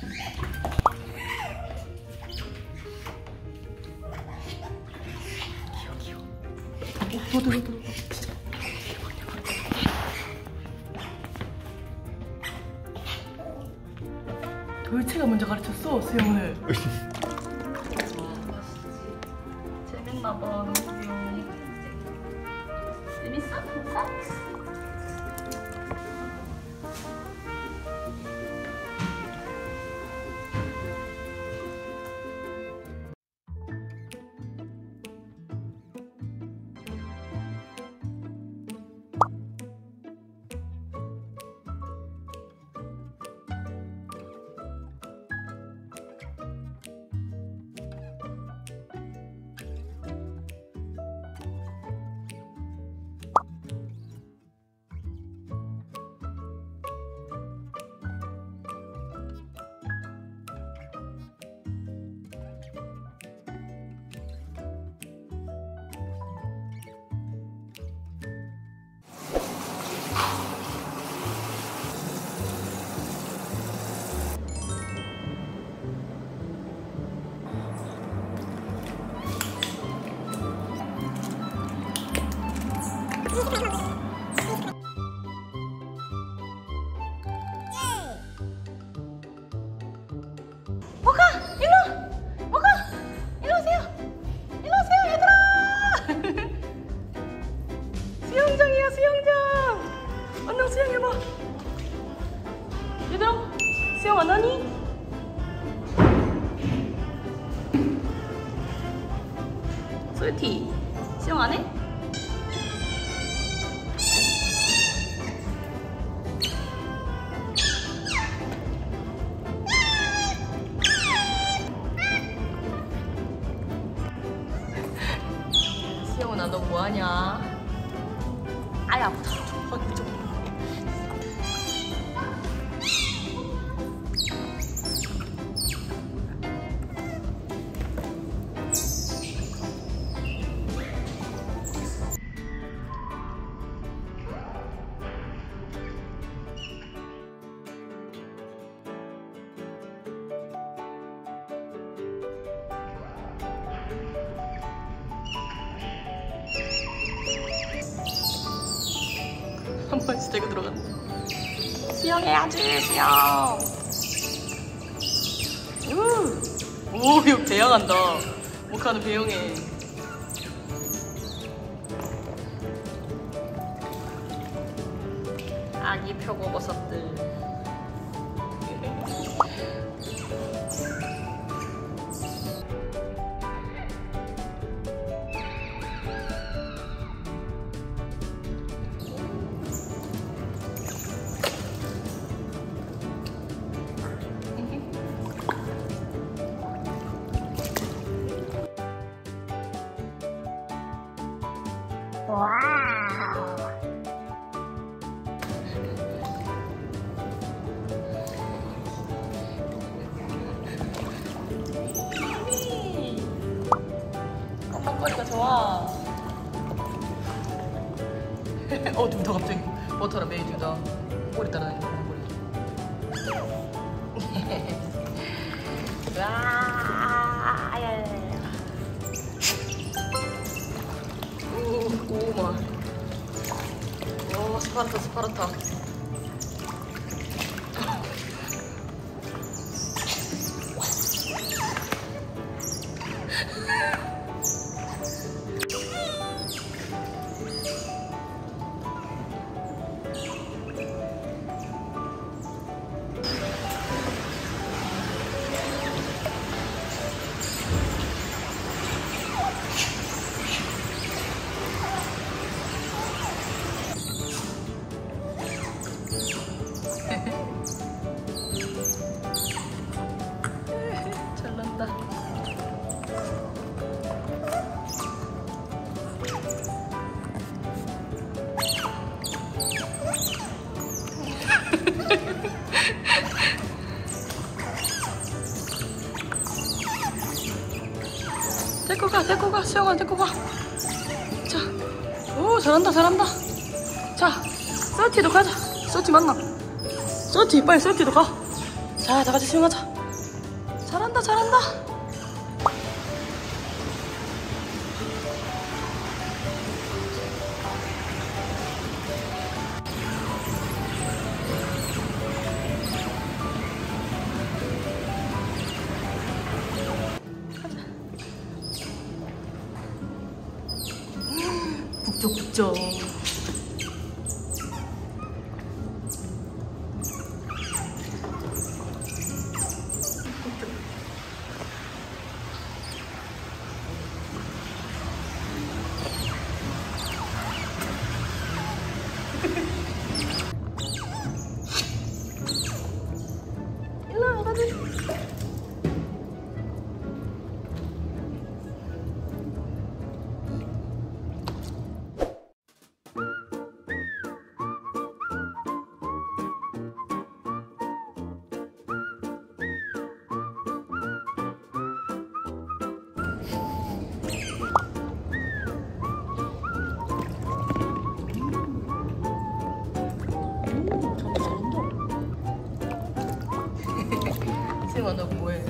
돌체가 먼저 가르쳤어, 수영을. 재밌나봐, 너무 귀여워. 재밌어? 모카! 일로! 모카! 일로 오세요! 일로 오세요, 얘들아! 수영장이야, 수영장! 안녕, 수영해봐. 얘들아, 수영 안 하니? 솔티, 수영 안 해? 수영아, 너 뭐하냐? 아이, 아프다. 좀. 한 번씩 대고 들어간다. 수영해야지, 수영. 오, 이거 배영한다. 모카는 배영해. 아기 표고버섯들. 와우. 껌껌거리가 좋아. 둘 다 갑자기 버터랑 메이 둘 다 꼬리 따라다니는 껌껌거리. 와, 아야야야. 오마. 오, 스파르타. 잘난다. 데리고 가, 수영아, 데리고 가. 자, 오, 잘한다. 자, 썰티도 가자. 썰티 만나. 썰티, 빨리 썰티도 가. 자, 다 같이 수영하자. 잘한다 잘한다. 북적북적. 일로 와 가자. 수영아 너 뭐해?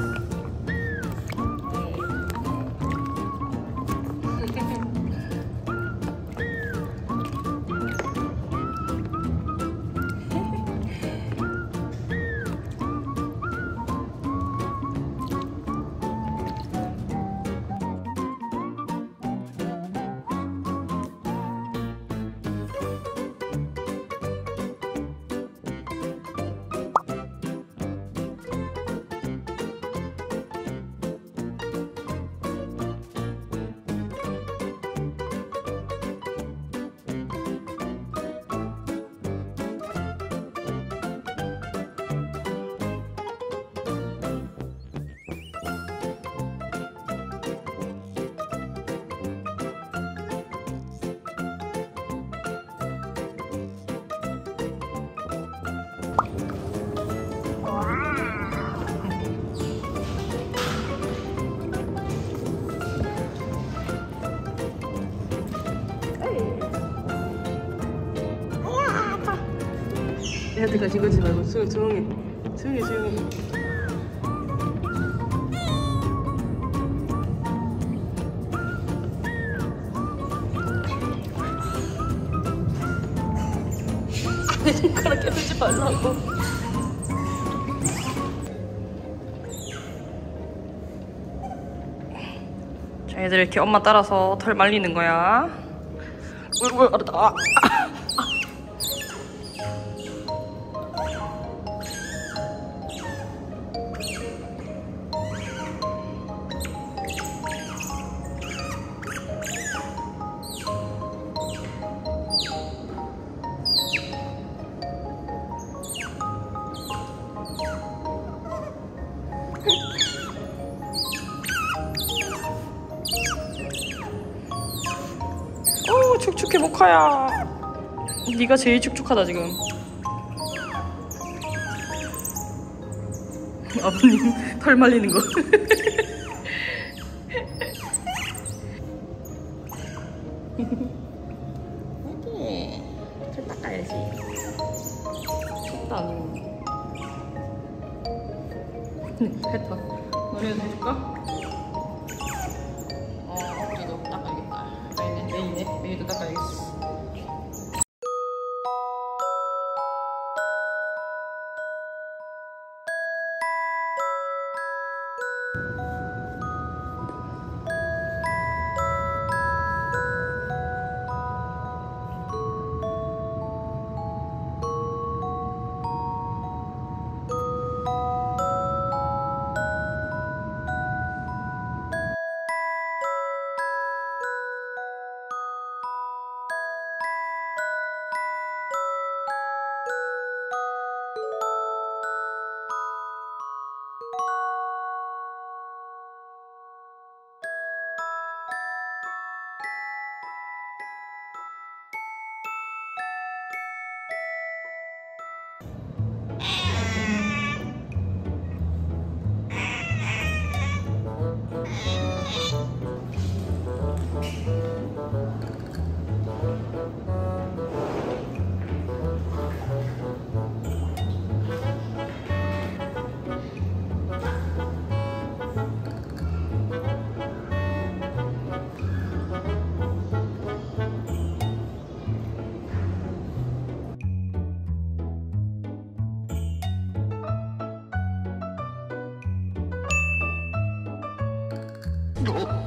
얘한테까지 이거지 말고 조용히. 내 손가락 깨물지 말라고. 자, 얘들 이렇게 엄마 따라서 털 말리는 거야. 알았다. 오, 축축해 모카야. 네가 제일 축축하다 지금. 아버님 털 말리는 거. 여기 털 닦아야지. 쳤다 아니면. 했다. 너네도 해줄까? 우리도 닦아야겠다. 메이도 닦아야겠어. 어?